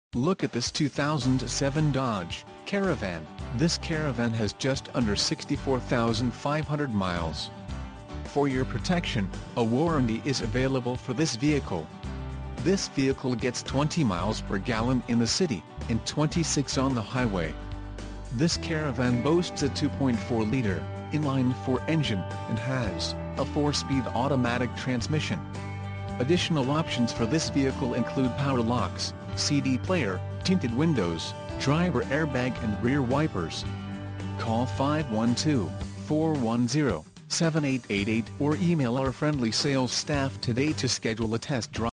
Look at this 2007 Dodge Caravan. This Caravan has just under 64,500 miles. For your protection, a warranty is available for this vehicle. This vehicle gets 20 miles per gallon in the city, and 26 on the highway. This Caravan boasts a 2.4-liter inline-4 engine, and has a 4-speed automatic transmission. Additional options for this vehicle include power locks, CD player, tinted windows, driver airbag and rear wipers. Call 512-410-7888 or email our friendly sales staff today to schedule a test drive.